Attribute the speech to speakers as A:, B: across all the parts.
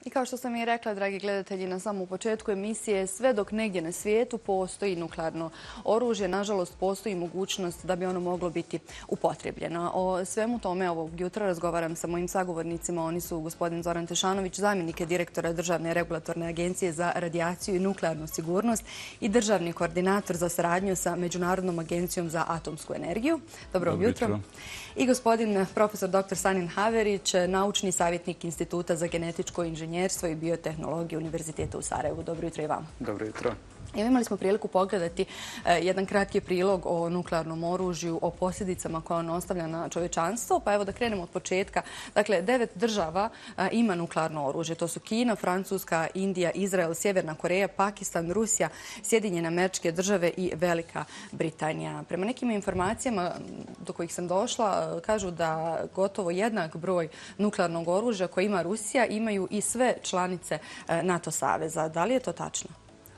A: I kao što sam i rekla, dragi gledatelji, na samom početku emisije, sve dok negdje na svijetu postoji nuklearno oružje, nažalost postoji mogućnost da bi ono moglo biti upotrijebljeno. O svemu tome ovog jutra razgovaram sa mojim sagovornicima. Oni su gospodin Zoran Tešanović, zamjenik direktora Državne regulatorne agencije za radijaciju i nuklearnu sigurnost i državni koordinator za saradnju sa Međunarodnom agencijom za atomsku energiju. Dobro jutro. I gospodin profesor dr. Sanin Haverić, naučni savjetnik Instituta za genetičko inženjerstvo i biotehnologiju Univerziteta u Sarajevu. Dobro jutro i vam.
B: Dobro jutro.
A: Imali smo priliku pogledati jedan kratki prilog o nuklearnom oružju, o posljedicama koje on ostavlja na čovječanstvo. Pa evo da krenemo od početka. Dakle, 9 država ima nuklearno oružje. To su Kina, Francuska, Indija, Izrael, Sjeverna Koreja, Pakistan, Rusija, Sjedinjene Američke Države i Velika Britanija. Prema nekim informacijama do kojih sam došla, kažu da gotovo jednak broj nuklearnog oružja koje ima Rusija imaju i sve članice NATO saveza. Da li je to tačno?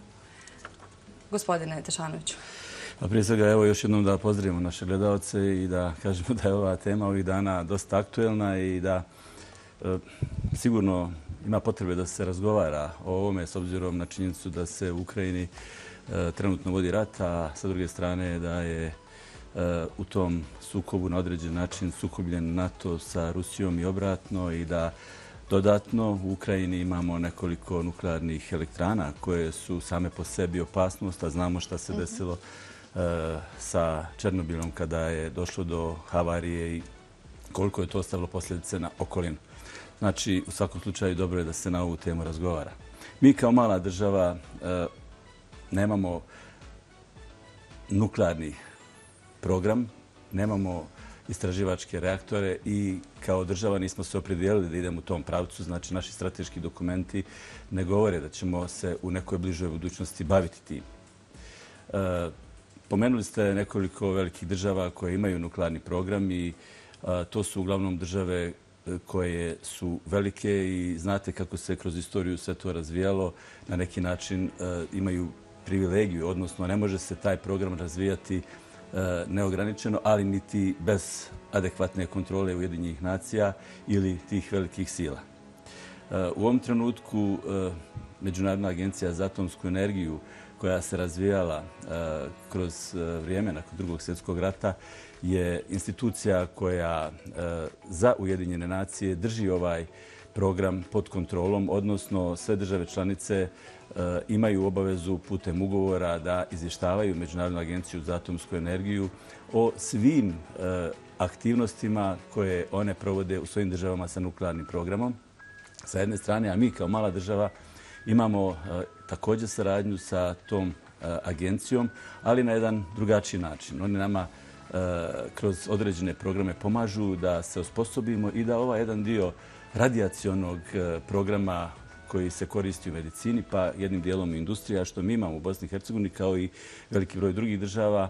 A: Gospodine Tešanoviću.
C: Prije svega, evo još jednom da pozdravimo naše gledalce i da kažemo da je ova tema ovih dana dosta aktuelna i da sigurno ima potrebe da se razgovara o ovome s obzirom na činjenicu da se u Ukrajini trenutno vodi rat, a sa druge strane da je u tom sukobu na određen način sukobljen NATO sa Rusijom i obratno i da dodatno u Ukrajini imamo nekoliko nuklearnih elektrana koje su same po sebi opasnost, a znamo šta se desilo sa Černobilom kada je došlo do havarije i koliko je to ostavilo posljedice na okolinu. Znači, u svakom slučaju dobro je da se na ovu temu razgovara. Mi kao mala država nemamo nuklearni program, nemamo istraživačke reaktore i kao država nismo se opredijelili da idemo u tom pravcu. Znači, naši strateški dokumenti ne govore da ćemo se u nekoj bližoj budućnosti baviti tim. Pomenuli ste nekoliko velikih država koje imaju nuklearni program i to su uglavnom države koje su velike i znate kako se kroz istoriju sve to razvijalo. Na neki način imaju privilegiju, odnosno ne može se taj program razvijati neograničeno, ali niti bez adekvatne kontrole Ujedinjenih nacija ili tih velikih sila. U ovom trenutku Međunarodna agencija za atomsku energiju koja se razvijala kroz vrijeme nakon Drugog svjetskog rata je institucija koja za Ujedinjene nacije drži ovaj program pod kontrolom, odnosno sve države članice imaju obavezu putem ugovora da izvještavaju Međunarodnu agenciju za atomsku energiju o svim aktivnostima koje one provode u svojim državama sa nuklearnim programom. Sa jedne strane, a mi kao mala država imamo također saradnju sa tom agencijom, ali na jedan drugačiji način. Oni nama kroz određene programe pomažu da se osposobimo i da ovaj jedan dio radijacionog programa koji se koristi u medicini, pa jednim dijelom i industrija, što mi imamo u Bosni i Hercegovini, kao i veliki broj drugih država,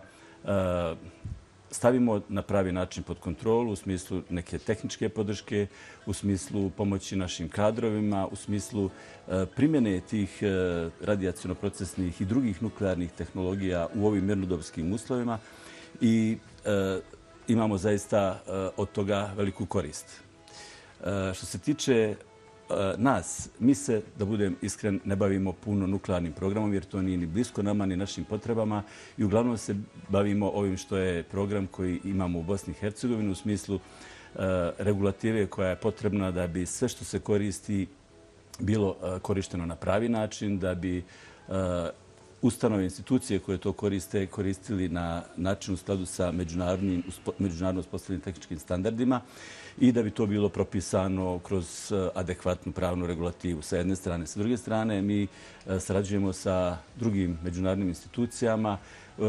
C: stavimo na pravi način pod kontrolu u smislu neke tehničke podrške, u smislu pomoći našim kadrovima, u smislu primjene tih radijaciono-procesnih i drugih nuklearnih tehnologija u ovim mirnodopskim uslovima i imamo zaista od toga veliku korist. Što se tiče nas, mi se, da budem iskren, ne bavimo puno nuklearnim programom jer to nije ni blisko nama ni našim potrebama i uglavnom se bavimo ovim što je program koji imamo u Bosni i Hercegovini u smislu regulative koja je potrebna da bi sve što se koristi bilo korišteno na pravi način, da bi ustanove institucije koje to koriste koristili na način u skladu sa međunarodno uspostavljenim tehničkim standardima i da bi to bilo propisano kroz adekvatnu pravnu regulativu sa jedne strane. Sa druge strane, mi sarađujemo sa drugim međunarodnim institucijama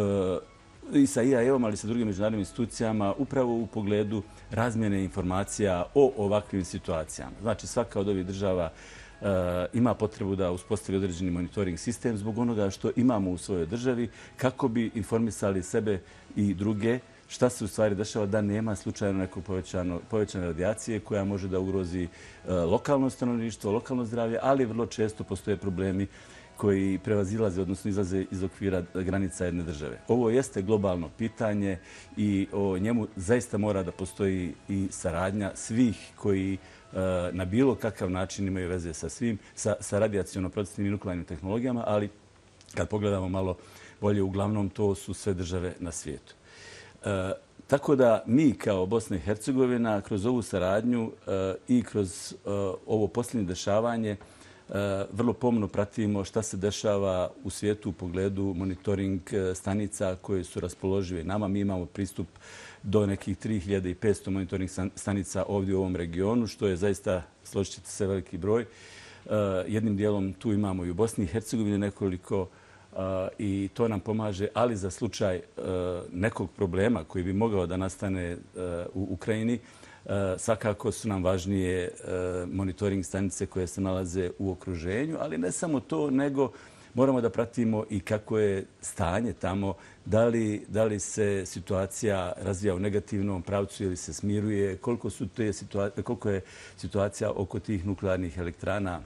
C: i sa IAEA-om, ali i sa drugim međunarodnim institucijama upravo u pogledu razmjene informacija o ovakvim situacijama. Znači, svaka od ovih država ima potrebu da uspostavi određeni monitoring sistem zbog onoga što imamo u svojoj državi kako bi informisali sebe i druge šta se u stvari dešava da nema slučajno neko povećane radijacije koja može da ugrozi lokalno stanovništvo, lokalno zdravlje, ali vrlo često postoje problemi koji prevazilaze, odnosno izlaze iz okvira granica jedne države. Ovo jeste globalno pitanje i o njemu zaista mora da postoji i saradnja svih koji na bilo kakav način imaju veze sa svim, sa radijaciono-procesnim i nuklearnim tehnologijama, ali kad pogledamo malo bolje, uglavnom to su sve države na svijetu. Tako da mi kao Bosna i Hercegovina kroz ovu saradnju i kroz ovo posljednje dešavanje vrlo pomno pratimo šta se dešava u svijetu u pogledu monitoring stanica koje su raspoložive nama. Mi imamo pristup do nekih 3500 monitoring stanica ovdje u ovom regionu, što je zaista, složit ćete se, veliki broj. Jednim dijelom tu imamo i u Bosni i Hercegovini nekoliko i to nam pomaže, ali za slučaj nekog problema koji bi mogao da nastane u Ukrajini, svakako su nam važnije monitoring stanice koje se nalaze u okruženju, ali ne samo to, nego moramo da pratimo i kako je stanje tamo, da li se situacija razvija u negativnom pravcu ili se smiruje, koliko je situacija oko tih nuklearnih elektrana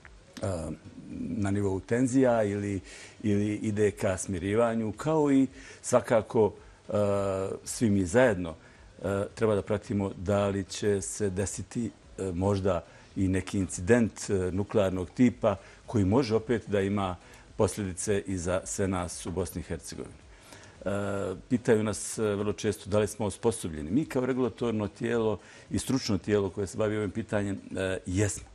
C: na nivou tenzija ili ide ka smirivanju, kao i svakako svi mi zajedno treba da pratimo da li će se desiti možda i neki incident nuklearnog tipa koji može opet da ima posljedice i za sve nas u Bosni i Hercegovini. Pitaju nas vrlo često da li smo osposobljeni. Mi kao regulatorno tijelo i stručno tijelo koje se bavi ovim pitanjem jesmo.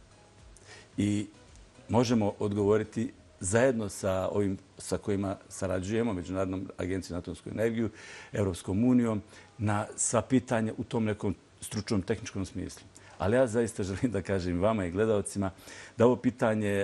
C: I možemo odgovoriti zajedno sa ovim sa kojima sarađujemo, Međunarodnom agencijom za atomsku energiju, Europskom unijom, na sva pitanja u tom nekom stručnom tehničkom smislu. Ali ja zaista želim da kažem vama i gledalcima da ovo pitanje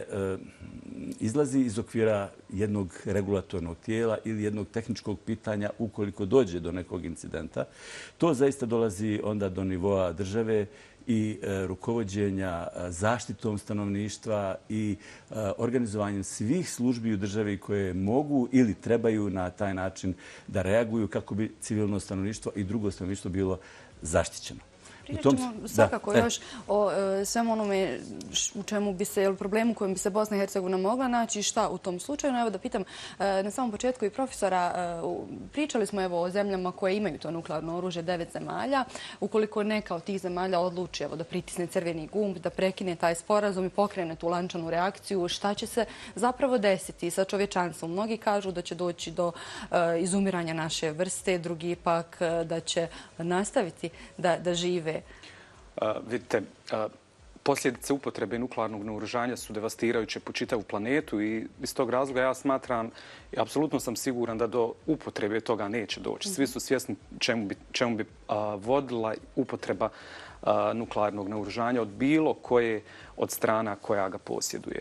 C: izlazi iz okvira jednog regulatornog tijela ili jednog tehničkog pitanja ukoliko dođe do nekog incidenta. To zaista dolazi onda do nivoa države i rukovođenja zaštitom stanovništva i organizovanjem svih službi u državi koje mogu ili trebaju na taj način da reaguju kako bi civilno stanovništvo i drugo stanovništvo bilo zaštićeno.
A: Pričat ćemo svakako još o svemu onome u čemu bi se, problemu u kojem bi se Bosna i Hercegovina mogla naći i šta u tom slučaju. Evo da pitam na samom početku i profesora, pričali smo o zemljama koje imaju to nuklearno oružje, 9 zemalja. Ukoliko neka od tih zemalja odluči da pritisne crveni gumb, da prekine taj sporazum i pokrene tu lančanu reakciju, šta će se zapravo desiti sa čovječanstvom? Mnogi kažu da će doći do izumiranja naše vrste, drugi pak da će nastaviti da žive.
B: Vidite, posljedice upotrebe nuklearnog naoružanja su devastirajuće po čitavu planetu i iz tog razloga ja smatram i apsolutno sam siguran da do upotrebe toga neće doći. Svi su svjesni čemu bi vodila upotreba nuklearnog naoružanja od bilo koje od strana koja ga posjeduje.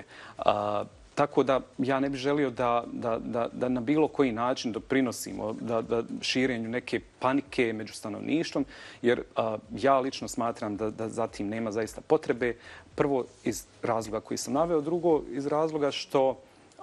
B: Tako da ja ne bih želio da na bilo koji način doprinosimo da širenju neke panike među stanovništvom, jer ja lično smatram da zatim nema zaista potrebe. Prvo iz razloga koji sam naveo, drugo iz razloga što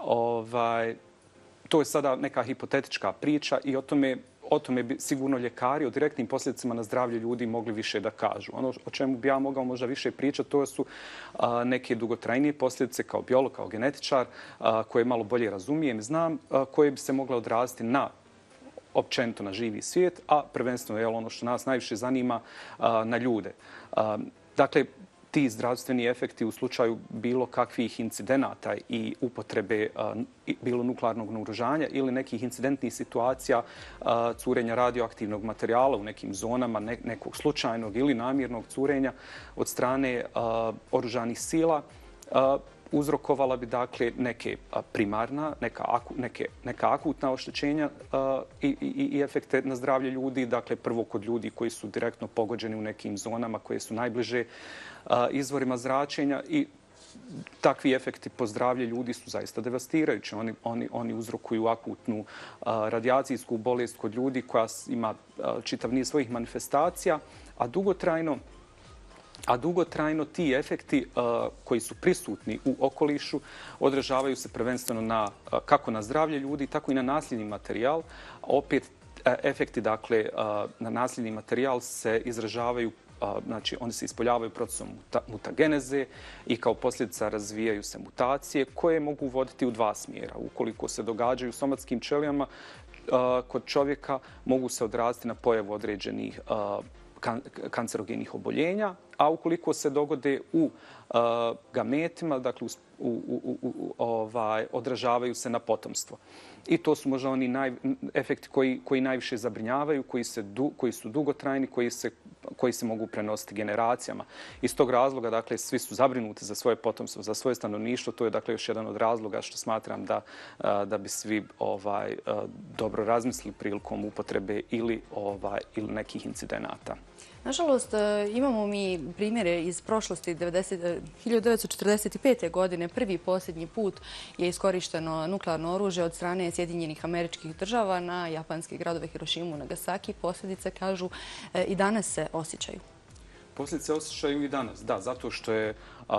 B: to je sada neka hipotetička priča i o tome bi sigurno ljekari o direktnim posljedicama na zdravlje ljudi mogli više da kažu. Ono o čemu bi ja mogao možda više pričati, to su neke dugotrajnije posljedice kao biolog, kao genetičar, koje malo bolje razumijem i znam, koje bi se mogle odraziti na općenito na živi svijet, a prvenstveno je ono što nas najviše zanima na ljude. Dakle, ti zdravstveni efekti u slučaju bilo kakvih incidenata i upotrebe bilo nuklearnog naoružanja ili nekih incidentnih situacija curenja radioaktivnog materijala u nekim zonama, nekog slučajnog ili namjernog curenja od strane oružanih sila, uzrokovala bi dakle neke primarna, neka akutna oštećenja i efekte na zdravlje ljudi. Dakle, prvo kod ljudi koji su direktno pogođeni u nekim zonama koje su najbliže izvorima zračenja i takvi efekti po zdravlje ljudi su zaista devastirajući. Oni uzrokuju akutnu radijacijsku bolest kod ljudi koja ima čitav niz svojih manifestacija, a dugotrajno ti efekti koji su prisutni u okolišu odražavaju se prvenstveno kako na zdravlje ljudi, tako i na nasljedni materijal. Opet, efekti dakle, na nasljedni materijal se izražavaju, znači oni se ispoljavaju procesom mutageneze i kao posljedica razvijaju se mutacije koje mogu voditi u dva smjera. Ukoliko se događaju u somatskim ćelijama kod čovjeka, mogu se odraziti na pojavu određenih kancerogenih oboljenja, a ukoliko se dogode u gametima, dakle odražavaju se na potomstvo. I to su možda oni efekti koji najviše zabrinjavaju, koji su dugotrajni, koji se mogu prenositi generacijama. Iz tog razloga, dakle, svi su zabrinuti za svoje potomstvo, za svoje stanovništvo. To je, dakle, još jedan od razloga što smatram da bi svi dobro razmislili prilikom upotrebe ili nekih incidenata.
A: Nažalost, imamo mi primjere iz prošlosti. 1945. godine prvi i posljednji put je iskorišteno nuklearno oružje od strane Sjedinjenih Američkih Država na japanske gradove Hirošimu i Nagasaki. Posljedice, kažu, i danas se osjećaju.
B: Posljedice osjećaju i danas, da, zato što je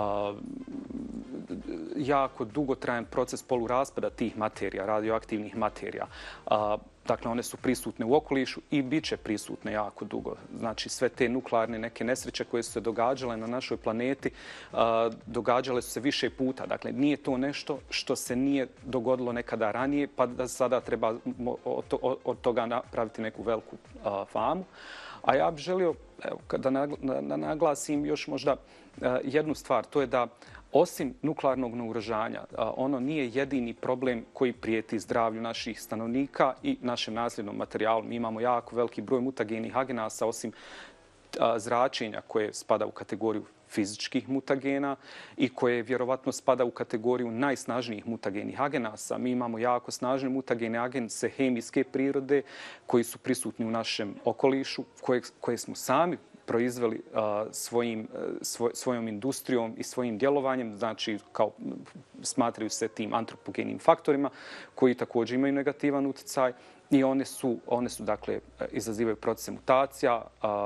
B: jako dugotrajan proces poluraspada tih materija, radioaktivnih materija. Dakle, one su prisutne u okolišu i bit će prisutne jako dugo. Znači, sve te nuklearne neke nesreće koje su se događale na našoj planeti, događale su se više puta. Dakle, nije to nešto što se nije dogodilo nekada ranije, pa da sada treba od toga napraviti neku veliku famu. A ja bih želio da naglasim još možda jednu stvar, to je da osim nuklearnog naoružanja, ono nije jedini problem koji prijeti zdravlju naših stanovnika i našem nasljednom materijalu. Mi imamo jako veliki broj mutagenih agenasa, osim zračenja koje spada u kategoriju fizičkih mutagena i koje vjerovatno spada u kategoriju najsnažnijih mutagenih agenasa. Mi imamo jako snažne mutagene agense hemijske prirode koji su prisutni u našem okolišu, koje smo sami proizveli svojom industrijom i svojim djelovanjem, znači smatraju se tim antropogenim faktorima koji također imaju negativan utjecaj i one su dakle, izazivaju procese mutacija,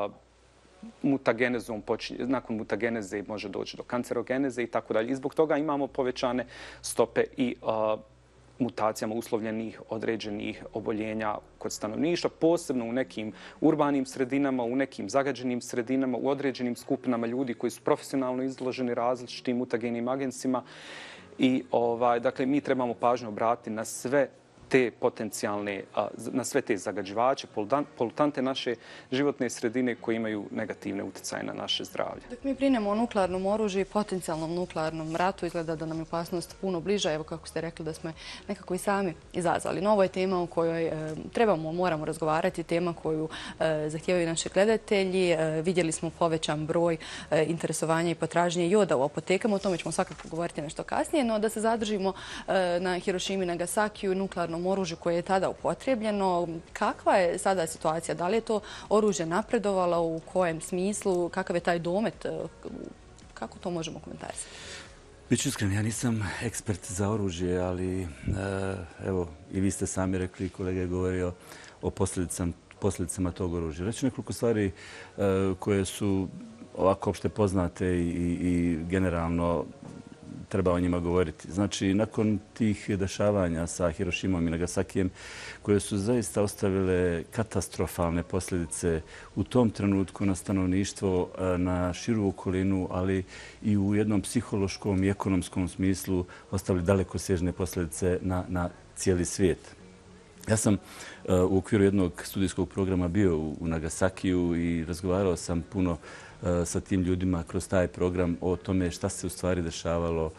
B: nakon mutageneze može doći do kancerogeneze i tako dalje. I zbog toga imamo povećane stope i mutacijama uslovljenih određenih oboljenja kod stanovništva, posebno u nekim urbanim sredinama, u nekim zagađenim sredinama, u određenim skupinama ljudi koji su profesionalno izloženi različitim mutagenim agensima. I dakle, mi trebamo pažnju obratiti na sve te potencijalne, na sve te zagađivače, polutante naše životne sredine koji imaju negativne utjecaje na naše zdravlje.
A: Dok mi brinemo o nuklearnom oružju i potencijalnom nuklearnom ratu, izgleda da nam je opasnost puno bliža. Evo, kako ste rekli, da smo nekako i sami izazvali. No, ovo je tema o kojoj moramo razgovarati, tema koju zahtijevaju naši gledatelji. Vidjeli smo povećan broj interesovanja i potražnje joda u apotekama. O tome ćemo svakako govoriti nešto kasnije, no da se zadržimo na Hirošimi i Nagasakiju, nuklearnom oružju koje je tada upotrijebljeno. Kakva je sada situacija? Da li je to oružje napredovalo? U kojem smislu? Kakav je taj domet? Kako to možemo komentarisati?
C: Biću iskren, ja nisam ekspert za oružje, ali evo, i vi ste sami rekli, kolega je govorio o posljedicama tog oružja. Reći nekoliko stvari koje su ovako opšte poznate i generalno treba o njima govoriti. Znači, nakon tih dešavanja sa Hirošimom i Nagasakijem, koje su zaista ostavile katastrofalne posljedice u tom trenutku na stanovništvo, na širu okolinu, ali i u jednom psihološkom i ekonomskom smislu ostavili dalekosežne posljedice na cijeli svijet. Ja sam u okviru jednog studijskog programa bio u Nagasakiju i razgovarao sam puno sa tim ljudima kroz taj program o tome šta se u stvari dešavalo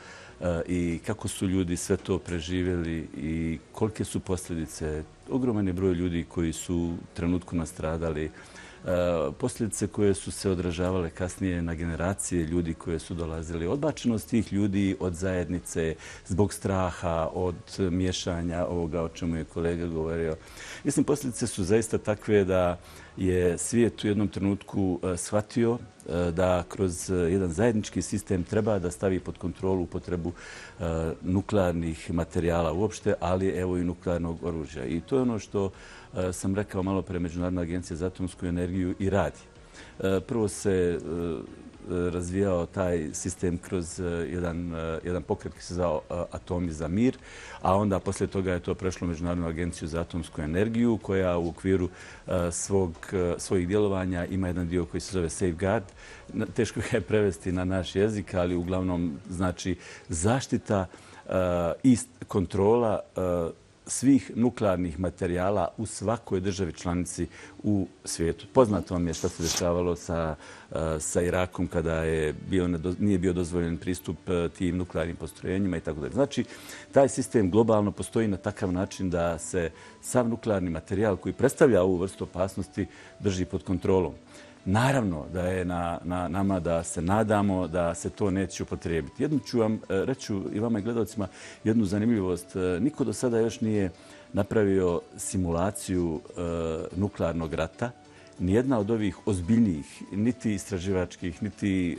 C: i kako su ljudi sve to preživjeli i kolike su posljedice. Ogroman je broj ljudi koji su u trenutku nastradali. Posljedice koje su se odražavale kasnije na generacije ljudi koje su dolazili. Odbačenost tih ljudi od zajednice zbog straha, od miješanja ovoga o čemu je kolega govorio. Mislim, posljedice su zaista takve da je svijet u jednom trenutku shvatio da kroz jedan zajednički sistem treba da stavi pod kontrolu upotrebu nuklearnih materijala uopšte, ali evo i nuklearnog oružja. I to je ono što sam rekao malo pre Međunarodna agencija za atomsku energiju i radi. Prvo se razvijao taj sistem kroz jedan pokret koji se zvao Atomi za mir, a onda poslije toga je to prešlo Međunarodnu agenciju za atomsku energiju koja u okviru svojih djelovanja ima jedan dio koji se zove Safeguard. Teško ga je prevesti na naš jezik, ali uglavnom znači zaštita i kontrola svih nuklearnih materijala u svakoj državi članici u svijetu. Poznato vam je što se dešavalo sa Irakom kada nije bio dozvoljen pristup tim nuklearnim postrojenjima i tako dalje. Znači, taj sistem globalno postoji na takav način da se sav nuklearni materijal koji predstavlja ovu vrstu opasnosti drži pod kontrolom. Naravno da je na nama da se nadamo da se to neće upotrijebiti. Jednu ću vam reći i vama i gledalcima jednu zanimljivost. Niko do sada još nije napravio simulaciju nuklearnog rata. Nijedna od ovih ozbiljnijih, niti istraživačkih, niti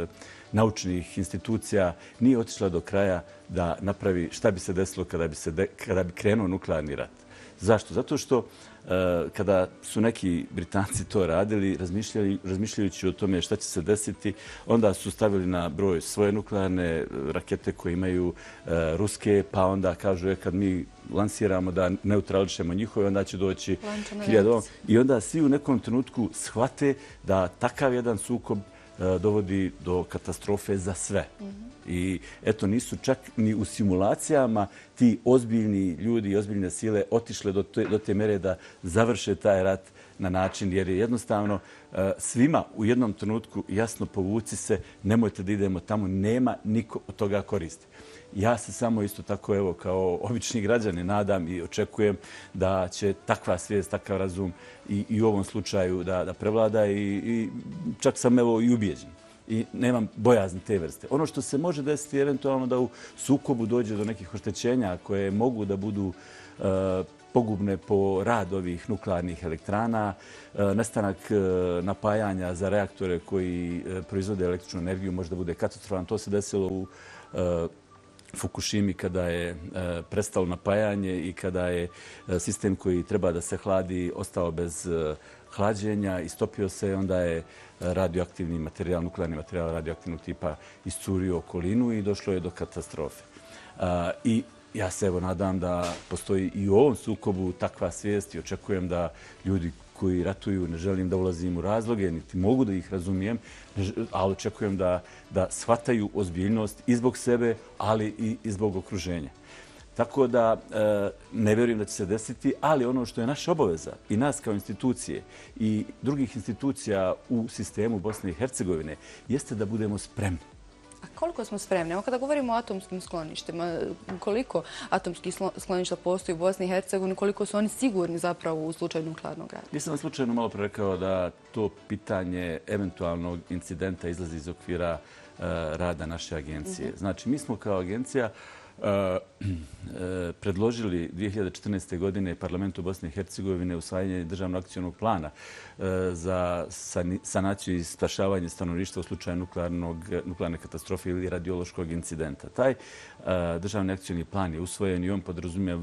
C: naučnih institucija nije otišla do kraja da napravi šta bi se desilo kada bi krenuo nuklearni rat. Zašto? Zato što kada su neki Britanci to radili, razmišljajući o tome šta će se desiti, onda su stavili na broj svoje nuklearne rakete koje imaju ruske, pa onda kažu kad mi lansiramo da neutrališemo njihove, onda će doći 1000. I onda svi u nekom trenutku shvate da takav jedan sukob dovodi do katastrofe za sve. I eto, nisu čak ni u simulacijama ti ozbiljni ljudi i ozbiljne sile otišle do te mere da završe taj rat na način, jer je jednostavno svima u jednom trenutku jasno povuci se, nemojte da idemo tamo, nema niko od toga koristi. Ja se samo isto tako, evo, kao obični građani nadam i očekujem da će takva svijest, takav razum i u ovom slučaju da prevlada i čak sam evo i ubijeđen. I nemam bojazni te vrste. Ono što se može desiti je eventualno da u sukobu dođe do nekih oštećenja koje mogu da budu pogubne po rad ovih nuklearnih elektrana, nestanak napajanja za reaktore koji proizvode električnu energiju može da bude katastrofalan. To se desilo u Fukushimi kada je prestalo napajanje i kada je sistem koji treba da se hladi ostao bez hlađenja, istopio se i onda je radioaktivni materijal, nuklearni materijal radioaktivnog tipa iscurio okolinu i došlo je do katastrofe. I ja se evo nadam da postoji i u ovom sukobu takva svijest i očekujem da ljudi koji ratuju, ne želim da ulazim u razloge, niti mogu da ih razumijem, ali očekujem da shvataju ozbiljnost i zbog sebe, ali i zbog okruženja. Tako da ne vjerujem da će se desiti, ali ono što je naša obaveza i nas kao institucije i drugih institucija u sistemu Bosne i Hercegovine jeste da budemo spremni.
A: A koliko smo spremni? Evo kada govorimo o atomskim skloništima, koliko atomskih skloništa postoji u Bosni i Hercegovini, koliko su oni sigurni zapravo u slučaju nuklearnog rata?
C: Nisam vam slučajno malo rekao da to pitanje eventualnog incidenta izlazi iz okvira rada naše agencije. Znači, mi smo kao agencija predložili 2014. godine Parlamentu Bosne i Hercegovine usvajanje državnog akcionog plana za sanaciju i spašavanje stanovništva u slučaju nuklearne katastrofe ili radiološkog incidenta. Taj državni akcioni plan je usvojen i on podrazumijeva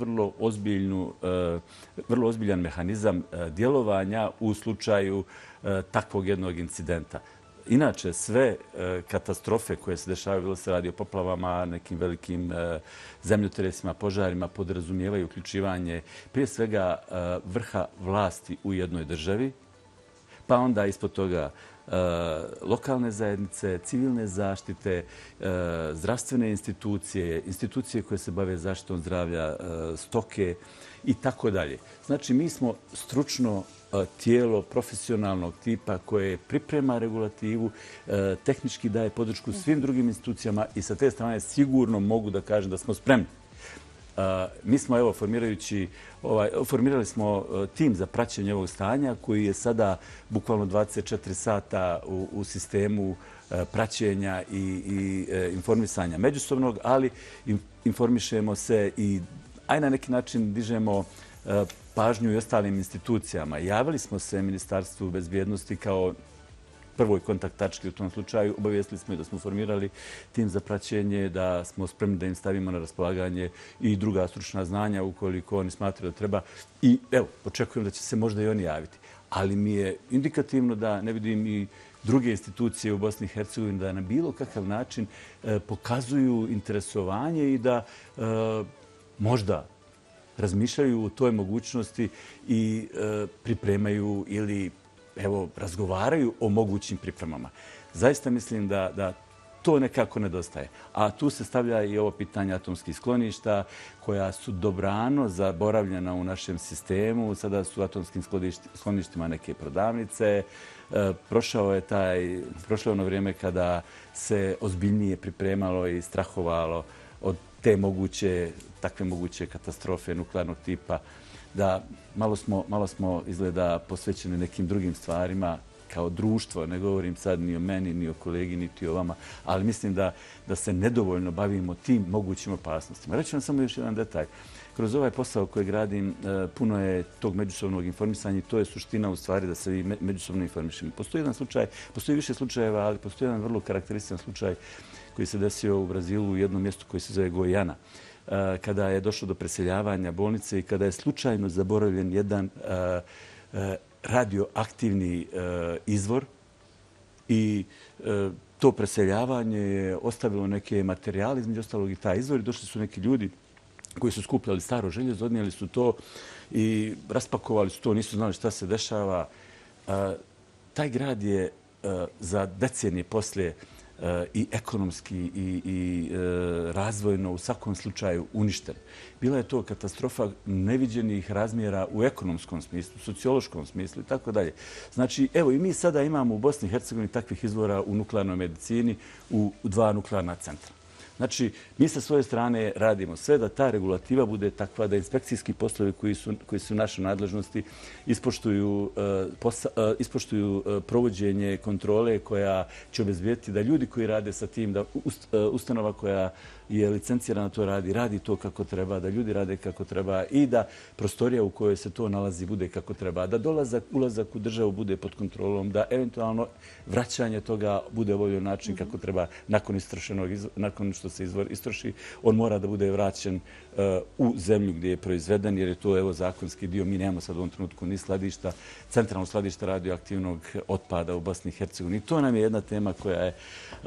C: vrlo ozbiljan mehanizam djelovanja u slučaju takvog jednog incidenta. Inače, sve katastrofe koje se dešavaju, bilo se radi o poplavama, nekim velikim zemljotresima, požarima, podrazumijevaju uključivanje prije svega vrha vlasti u jednoj državi, pa onda ispod toga lokalne zajednice, civilne zaštite, zdravstvene institucije, institucije koje se bave zaštitom zdravlja, stoke i tako dalje. Znači, mi smo stručno tijelo profesionalnog tipa koje priprema regulativu, tehnički daje podršku svim drugim institucijama i sa te strane sigurno mogu da kažem da smo spremni. Mi smo, evo, formirali smo tim za praćenje ovog stanja koji je sada bukvalno 24 sata u sistemu praćenja i informisanja međusobnog, ali informišemo se i na neki način dižemo pažnju i ostalim institucijama. Javili smo se Ministarstvu bezbjednosti kao prvoj kontakt tački u tom slučaju. Obavijestili smo i da smo formirali tim za praćenje, da smo spremni da im stavimo na raspolaganje i druga stručna znanja ukoliko oni smatraju da treba. I evo, očekujem da će se možda i oni javiti. Ali mi je indikativno da ne vidim i druge institucije u Bosni i Hercegovini da na bilo kakav način pokazuju interesovanje i da možda razmišljaju o toj mogućnosti i pripremaju ili razgovaraju o mogućim pripremama. Zaista mislim da to nekako nedostaje. A tu se stavlja i ovo pitanje atomskih skloništa koja su dobrano zaboravljena u našem sistemu. Sada su u atomskim skloništima neke prodavnice. Prošlo je ono vrijeme kada se ozbiljnije pripremalo i strahovalo od takve moguće katastrofe nuklearnog tipa, da malo smo izgleda posvećeni nekim drugim stvarima kao društvo. Ne govorim sad ni o meni, ni o kolegi, niti o vama, ali mislim da se nedovoljno bavimo tim mogućim opasnostima. Reći vam samo još jedan detalj. Kroz ovaj posao koji gradim puno je tog međusobnog informisanja i to je suština u stvari da se vi međusobno informišemo. Postoji više slučajeva, ali postoji jedan vrlo karakterističan slučaj koji se desio u Brazilu u jednom mjestu koji se zove Goiânia, kada je došlo do preseljavanja bolnice i kada je slučajno zaboravljen jedan radioaktivni izvor i to preseljavanje je ostavilo neke materijale, između ostalog i taj izvor, i došli su neki ljudi koji su skupljali staro željezo, odnijeli su to i raspakovali su to, nisu znali šta se dešava. Taj grad je za decenije poslije i ekonomski i razvojno u svakom slučaju uništen. Bila je to katastrofa neviđenih razmjera u ekonomskom smislu, sociološkom smislu i tako dalje. Znači, evo i mi sada imamo u Bosni i Hercegovini takvih izvora u nuklearnoj medicini u 2 nuklearna centra. Znači, mi sa svoje strane radimo sve da ta regulativa bude takva da inspekcijski poslovi koji su naše nadležnosti ispoštuju provođenje kontrole koja će obezbijeti da ljudi koji rade sa tim, da ustanova koja je licencirana to radi to kako treba, da ljudi rade kako treba i da prostorija u kojoj se to nalazi bude kako treba, da ulazak u državu bude pod kontrolom, da eventualno vraćanje toga bude obavljeno način kako treba nakon što se izvor istroši, on mora da bude vraćen u zemlju gdje je proizveden, jer je to zakonski dio. Mi nemamo sad u ovom trenutku ni skladišta, centralno skladište radioaktivnog otpada u Bosni i Hercegovini. I to nam je jedna tema koja je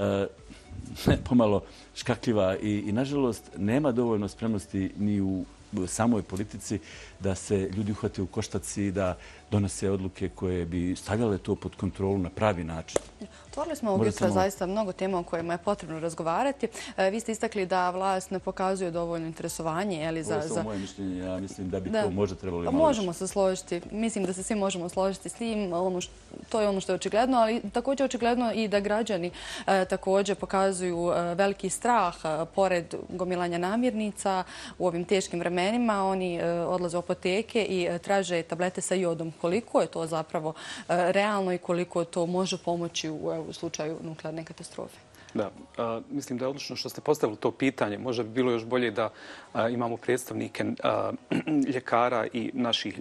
C: pomalo škakljiva i nažalost nema dovoljno spremnosti ni u samoj politici da se ljudi uhvate u koštac i da donose odluke koje bi stavljale to pod kontrolu na pravi način.
A: Otvorili smo ovog jutra zaista mnogo tema o kojima je potrebno razgovarati. Vi ste istakli da vlast ne pokazuje dovoljno interesovanje.
C: Ovo je samo moje mišljenje. Ja mislim da bi to možda trebalo imati.
A: Možemo se složiti. Mislim da se svi možemo složiti s tim. To je ono što je očigledno, ali također očigledno i da građani također pokazuju veliki strah pored gomilanja namirnica u ovim teškim vremenima. Oni odlaze u apoteke i traže tablete sa jodom. Koliko je to zapravo realno i koliko to može pomoći u slučaju nuklearne katastrofe?
B: Da, mislim da je odlično što ste postavili to pitanje. Možda bi bilo još bolje da imamo predstavnike ljekara i naših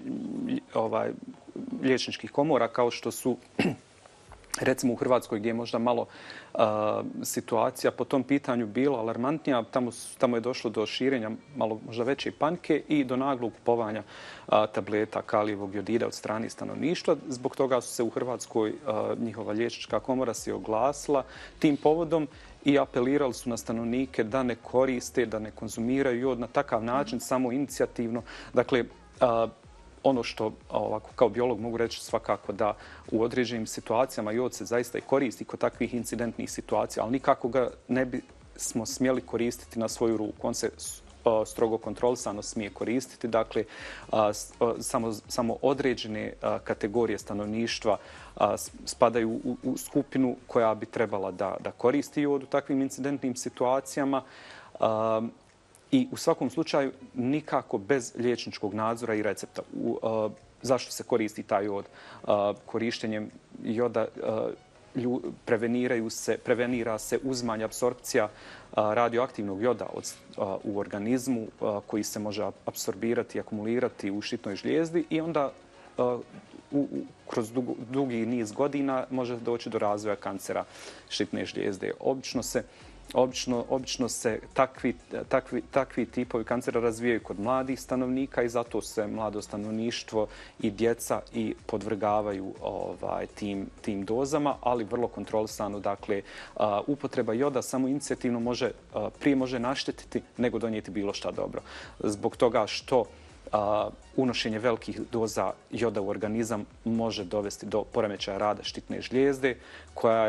B: liječničkih komora, kao što su recimo u Hrvatskoj, gdje je možda malo situacija po tom pitanju bila alarmantnija. Tamo je došlo do širenja malo možda veće panike i do naglog kupovanja tableta kalijevog jodida od strane stanovništva. Zbog toga su se u Hrvatskoj njihova liječnička komora se oglasila tim povodom i apelirali su na stanovnike da ne koriste, da ne konzumiraju jod na takav način, samo inicijativno. Dakle, ono što ovako kao biolog mogu reći svakako da u određenim situacijama jod se zaista i koristi kod takvih incidentnih situacija, ali nikako ga ne bismo smjeli koristiti na svoju ruku. On se strogo kontrolisano smije koristiti. Dakle, samo određene kategorije stanovništva spadaju u skupinu koja bi trebala da koristi jod u takvim incidentnim situacijama. I u svakom slučaju nikako bez liječničkog nadzora i recepta. Zašto se koristi taj jod? Korištenjem joda prevenira se uzmanje apsorpcija radioaktivnog joda u organizmu koji se može apsorbirati i akumulirati u štitnoj žlijezdi i onda kroz dugi niz godina može doći do razvoja kancera štitne žlijezde. Obično se takvi tipovi kancera razvijaju kod mladih stanovnika i zato se mlado stanovništvo i djeca i podvrgavaju tim dozama, ali vrlo kontrolisano. Dakle, upotreba joda samo inicijativno prije može naštetiti nego donijeti bilo šta dobro. Zbog toga što unošenje velikih doza joda u organizam može dovesti do poremećaja rada štitne žlijezde, koja je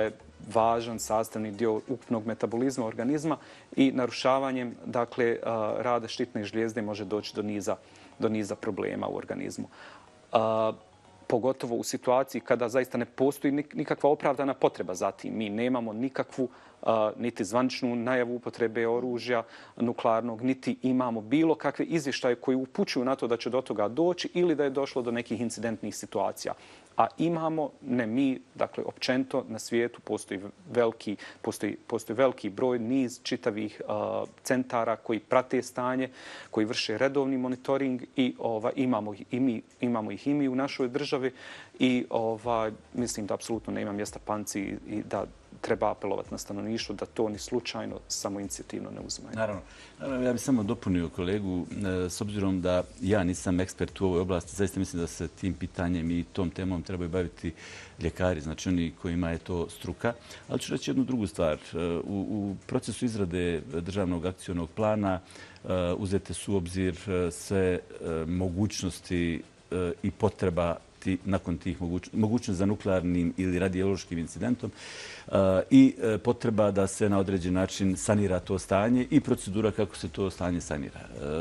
B: važan sastavni dio ukupnog metabolizma organizma i narušavanjem dakle, rada štitne žlijezde može doći do niza problema u organizmu. Pogotovo u situaciji kada zaista ne postoji nikakva opravdana potreba za tim. Mi nemamo nikakvu niti zvaničnu najavu upotrebe oružja nuklearnog, niti imamo bilo kakve izvještaje koji upućuju na to da će do toga doći ili da je došlo do nekih incidentnih situacija. A imamo, ne mi, dakle, općenito na svijetu postoji veliki broj, niz čitavih centara koji prate stanje, koji vrše redovni monitoring i imamo ih i mi u našoj državi i mislim da apsolutno nema mjesta panici i da treba apelovati na stanovništvo da to ni slučajno samoinicijativno ne uzimaju.
C: Naravno. Ja bih samo dopunio kolegu. S obzirom da ja nisam ekspert u ovoj oblasti, zaista mislim da se tim pitanjem i tom temom trebaju baviti ljekari, znači oni kojima je to struka. Ali ću reći jednu drugu stvar. U procesu izrade državnog akcionog plana uzete su u obzir sve mogućnosti i potreba nakon tih mogućnosti za nuklearnim ili radiološkim incidentom i potreba da se na određen način sanira to stanje i procedura kako se to stanje sanira.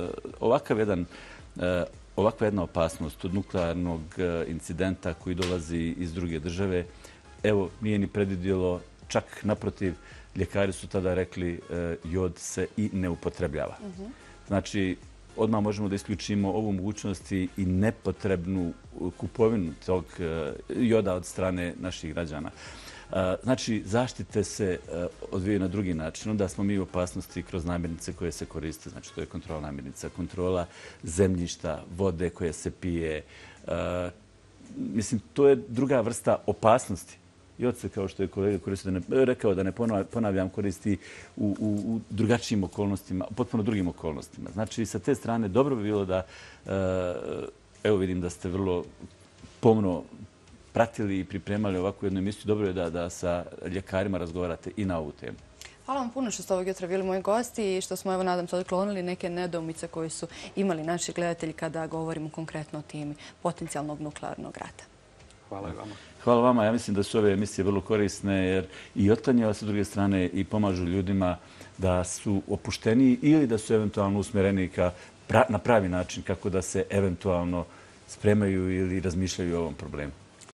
C: Ovakva jedna opasnost od nuklearnog incidenta koji dolazi iz druge države, evo, nije ni predvidjelo, čak naprotiv, ljekari su tada rekli jod se i ne upotrebljava. Znači, odmah možemo da isključimo ovu mogućnost i nepotrebnu kupovinu tog joda od strane naših građana. Znači, zaštite se odvijaju na drugi način. Onda smo mi u opasnosti kroz namirnice koje se koriste. Znači, to je kontrola namirnica, kontrola zemljišta, vode koje se pije. Mislim, to je druga vrsta opasnosti. Jod se, kao što je kolega rekao, da ne ponavljam, koristi u drugačijim okolnostima, potpuno drugim okolnostima. Znači, sa te strane dobro bi bilo da, evo vidim da ste vrlo pomno pratili i pripremali ovakvu jednu emisiju. Dobro je da sa ljekarima razgovarate i na ovu temu.
A: Hvala vam puno što ste ovog jutra bili moji gosti i što smo, evo, nadam se, otklonili neke nedoumice koje su imali naši gledatelji kada govorimo konkretno o temi potencijalnog nuklearnog rata.
B: Hvala i vama.
C: Hvala vama. Ja mislim da su ove emisije vrlo korisne jer i otklanjaju sa druge strane i pomažu ljudima da su opušteniji ili da su eventualno usmjereni na pravi način kako da se eventualno spremaju ili razmišljaju o ovom problemu.